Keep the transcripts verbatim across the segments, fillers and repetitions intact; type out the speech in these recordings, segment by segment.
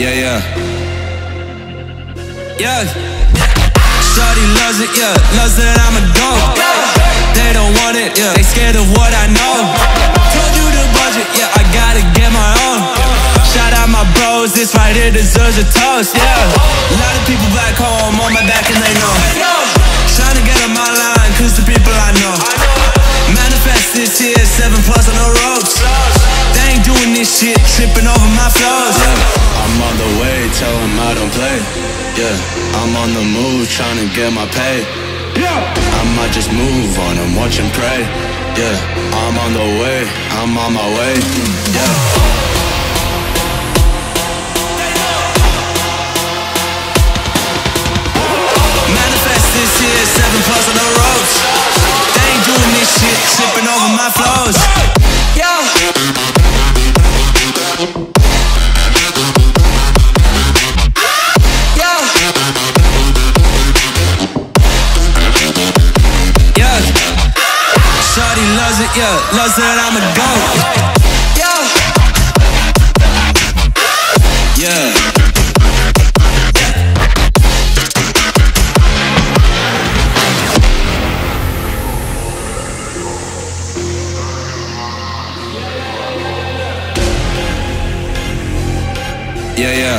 Yeah, yeah. Yeah. Shawty loves it, yeah. Loves that I'm a dog. They don't want it, yeah. They scared of what I know. Told you the budget, yeah. I gotta get my own. Shout out my bros, this right here deserves a toast, yeah. A lot of people back home on my back and they know. Trying to get on my line, cause the people I know. Manifest this here, seven plus on the ropes. They ain't doing this shit, tripping over my flows, yeah. I'm on the way, tell them I don't play. Yeah, I'm on the move, trying to get my pay. I might just move on and watch and pray. Yeah, I'm on the way, I'm on my way. Yeah. Manifest this here, seven plus on the ropes. They ain't doing this shit, tripping over my flows. Yeah. Shawty loves it, yeah, loves that I'm a goat. Yeah. Yeah. Yeah, yeah.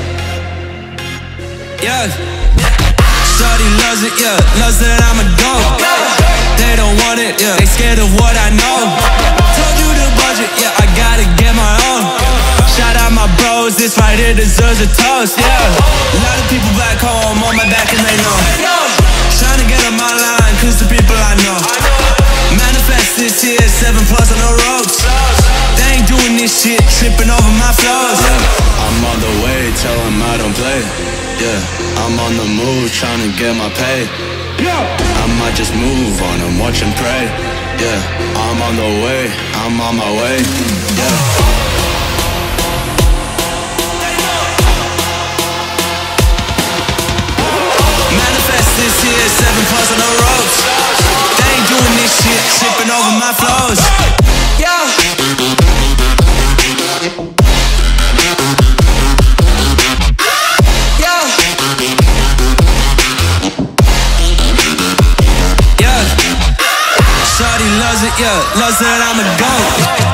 Yeah. Shawty loves it, yeah, loves that I'm a goat. They don't want it, yeah. They scared of what I know. Told you the budget, yeah. I gotta get my own. Shout out my bros, this right here deserves a toast, yeah. A lot of people back home on my back and they know. Trying to get on my line, cause the people I know. Manifest this here, seven plus on the ropes. They ain't doing this shit, tripping over my flows, yeah. I'm on the way, tell them I don't play. Yeah, I'm on the move, trying to get my pay. I might just move on and watch and pray. Yeah, I'm on the way, I'm on my way. Yeah. Manifest this here, seven plus on the ropes. They ain't doing this shit, tripping over my flows. Yeah. Shawty loves it, yeah, loves that I'm a goat.